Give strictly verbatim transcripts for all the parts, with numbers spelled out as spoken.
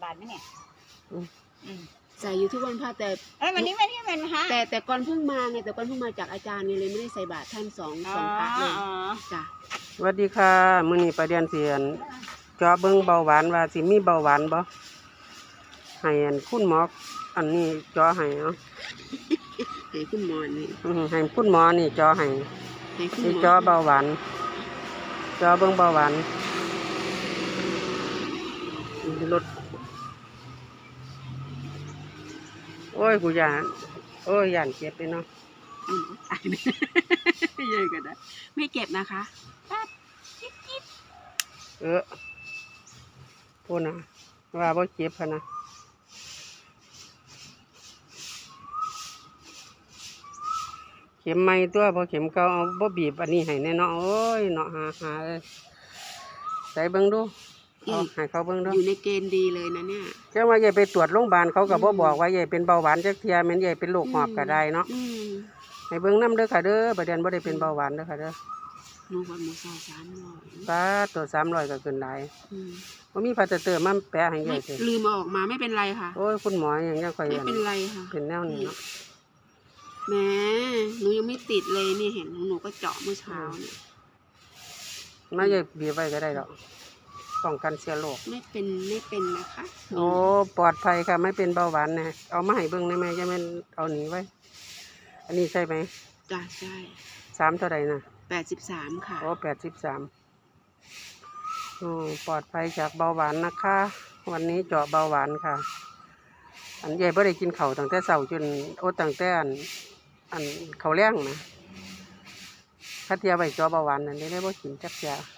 าตรไหมเนี่ยใส่อยู่ทุกวันพระแต่เอ้ยวันนี้วันนี้วันพระแต่แต่ก่อนเพิ่งมาไงแต่ก่อนเพิ่งมาจากอาจารย์ไงเลยไม่ได้ใส่บาตรท่านสองสองพระเลยจ้ะสวัสดีค่ะมื้อนี้ประเด็นเสียนเจาะเบิ่งเบาหวานว่าสิมีเบาหวานบ่ให้อันคุณหมออันนี้เจาะให้เนาะให้คุณหมอนี่ให้คุณหมอนี่เจาะให้ให้คุณหมอเจาะเบาหวานเจาะเบิ่งเบาหวานรถโอ้ยกูย่านโอ้ยย่านเจ็บเลยเนาะเยอะกันนะไม่เก็บนะคะเออพูดนะว่าบ่เจ็บพะนะเข็มใหม่ตัวพอเข็มเก่าเอาบ่บีบอันนี้ให้แน่เนาะโอ้ยเนาะหาหาเอ้ยใส่เบิ่งดูเอาให้เขาเบิ่งดูอยู่ในเกณฑ์ดีเลยนะเนี่ยเจ้าว่าใหญ่ไปตรวจโรงพยาบาลเขาก็บ่บอกว่าใหญ่เป็นเบาหวานจักเทียแม่นใหญ่เป็นโรคหอบก็ได้เนาะให้เบิ่งนำเด้อค่ะเด้อประเด็นบ่ได้เป็นเบาหวานเด้อค่ะเด้อลูกวันหมูซอสามร้อยป้าตัวสามร้อยก็ขึ้นหลายบ่มีพลาสเตอร์มาแปะให้ใหญ่สิลืมออกมาไม่เป็นไรค่ะโอ้ยคุณหมอยังยังค่อยไม่เป็นไรค่ะเป็นแนวนี้เนาะแม่หนูยังไม่ติดเลยนี่เห็นหนูก็เจาะเมื่อเช้าเนี่ยมาใหญ่บีบไว้ก็ได้ดอกป้องกันเชื้อโรคไม่เป็นไม่เป็นนะคะโอ้ปลอดภัยค่ะไม่เป็นเบาหวานนะเอามาให้เบิ่งได้ไหมจะไม่เอาหนีไว้อันนี้ใช่ไหมจ้ะใช่สามเท่าไหร่นะแปดสิบสามค่ะโอ้แปดสิบสามโอ้ปลอดภัยจากเบาหวานนะคะวันนี้เจาะเบาหวานค่ะอันใหญ่ไม่ได้กินเข่าตั้งแต่เสาร์จนโอ้ตั้งแต่อันอันเขาแรงนะถ้าเทียบไปเจาะเบาหวานนั่นได้ได้บ่กินจักยา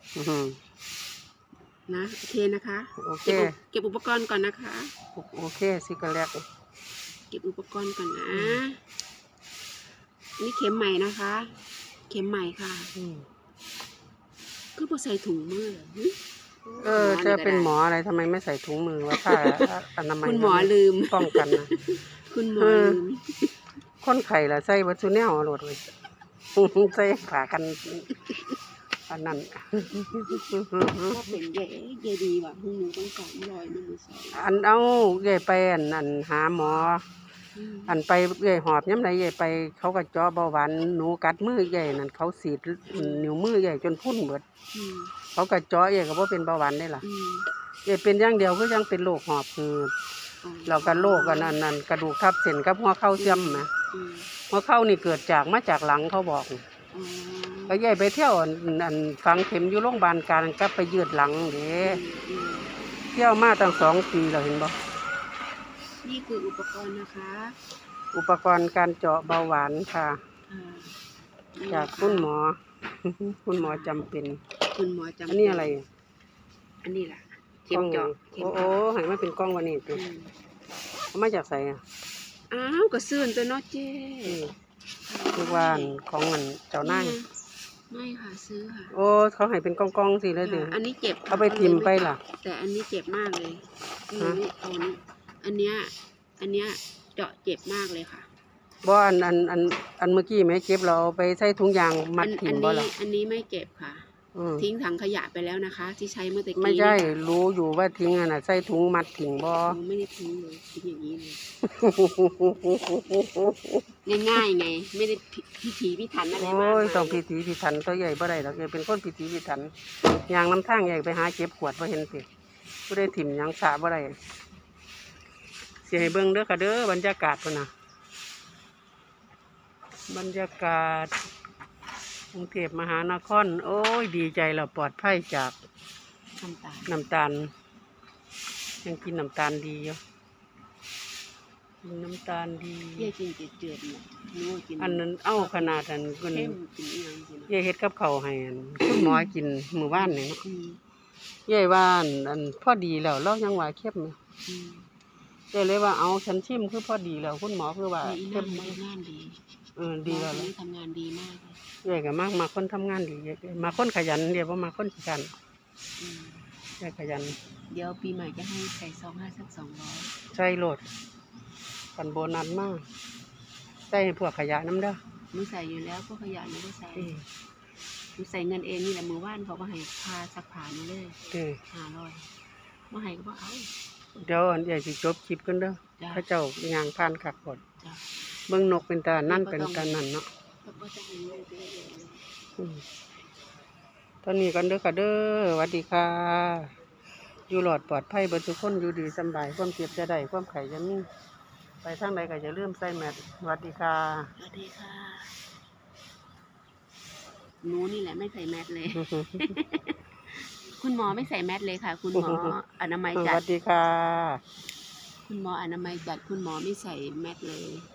นะโอเคนะคะโอเคเก็บอุปกรณ์ก่อนนะคะโอเคสิกระแลกเก็บอุปกรณ์ก่อนนะนี่เข็มใหม่นะคะเข็มใหม่ค่ะคือพอใส่ถุงมือเออจะเป็นหมออะไรทำไมไม่ใส่ถุงมือว่าผ้าอนามัยคุณหมอลืมป้องกันนะคุณหมอลืมคนไข่ละใส่วัตถุแนวโหลดเลยใส่ขากันอันนั้นก็เป็นเย่เย่ดีว่ะหนูต้องสองร้อยมันสองอันเอาเย่ไปอันอันหาหมออันไปเย่หอบย้ำไรเย่ไปเขาก็เจาะเบาหวานหนูกัดมือเย่นั่นเขาสีดนิ้วมือเย่จนพุ่นเบิดเขาก็เจาะเย่ก็ว่าเป็นเบาหวานได้ล่ะเย่เป็นอย่างเดียวก็ยังเป็นโรคหอบคือเราก็โรคกันนั่นนั่นกระดูกทับเส้นกับหัวเข่าเสื่อมนะหัวเข่านี่เกิดจากมาจากหลังเขาบอกก็ย่ายไปเที่ยวอันฝังเข็มอยู่โรงพยาบาลการก็ไปยืดหลังเด้เที่ยวมาตั้งสองปีเราเห็นบ่นี่คืออุปกรณ์นะคะอุปกรณ์การเจาะเบาหวานค่ะจากคุณหมอคุณหมอจำเป็นคุณหมอจำอันนี้อะไรอันนี้แหละเข็มเจาะโอ้โหให้มาเป็นกล้องวันนี้ตัวเอามาจากใส่อ่ะอ้าวกระซื้อตัวน้อเจ้ทุกวันของมันเจ้าหน้าไม่ค่ะซื้อค่ะโอ้เขาให้เป็นกองๆสิเลยสิอันนี้เจ็บเอาไปทิมไปล่ะแต่อันนี้เจ็บมากเลยนี่เอานี้อันเนี้ยอันเนี้ยเจาะเจ็บมากเลยค่ะบ่อันอันอันอันเมื่อกี้แม่เจ็บเราไปใส่ถุงยางมัดถิ่มบ่ล่ะอันนี้ไม่เจ็บค่ะทิ้งถังขยะไปแล้วนะคะที่ใช้เมื่อตะกี้ไม่ใช่รู้อยู่ว่าทิ้งอ่ะนะใส่ถุงมัดถิ่มบ่ไม่ได้ทิ้งเลยทิ้งอย่างนี้เลยง่ายๆไงไม่ได้พิถีพิถันอะไรมากโอ้ยต้องพิถีพิถันตัวใหญ่บ่ได้หรอกใหญ่เป็นคนพิถีพิถันยางน้ำทางใหญ่ไปหาเก็บขวดบ่เห็นสิบ่ได้ถิ่มยังสะบ่ได้สิให้เบิ่งเด้อค่ะเด้อบรรยากาศพุ่นน่ะบรรยากาศกรุงเทพมหานครโอ้ยดีใจเราปลอดภัยจากน้ำตาลน้ำตาลยังกินน้ำตาลดีอยู่กินน้ำตาลดีเย่กินเจืดๆเนี่ยอันนั้นเอ้าขนาดอันคนเย่เฮ็ดกับเขาให้คุณหมอกินมื้อวานนี่เนาะเย่ว่าอันพอดีแล้วเรายังว่าเข้มเย่เลยว่าเอาฉันชิมคือพอดีแล้วคุณหมอคือว่าเข้มงานดีเออดีแล้วทำงานดีมากใหญ่กับมากมาคนทำงานดีมาคนขยันเดี๋ยวว่ามาคนขยันใช่ขยันเดี๋ยวปีใหม่จะให้ใส่ซองห้าสักสองร้อยใช่โหลดปันโบนัสมากใส่พวกขยะน้ำเด้อมือใส่อยู่แล้วพวกขยะไม่ได้ใส่มือใส่เงินเองนี่แหละมือว่านเขาก็ให้พาสักผ่านนี่เลยห้าร้อยเมื่อไหร่ก็บอกเอาเดี๋ยวอันใหญ่สิจบคลิปกันเด้อจ้ะเขาเจ้าย่างผ่านคักพดจ้ะเบิ่งนกเป็นตานั่นเป็นตานั่นเนาะก็บ่ต้องให้ลูกเยอะๆเลยอืมตอนนี้กันเด้อค่ะเด้อสวัสดีค่ะ อยู่หลอดปลอดภัยเบิดทุกคนอยู่ดีสำบายความเจ็บจะได้ความไข้จะมีไปทางใดก็อย่าลืมใส่แมสสวัสดีค่ะสวัสดีค่ะหนูนี่แหละไม่ใส่แมสเลย คุณหมอไม่ใส่แมสเลยค่ะ คุณหมออนามัยสจัวัดสดีค่ะคุณหมออนามัยจัดคุณหมอไม่ใส่แมสเลย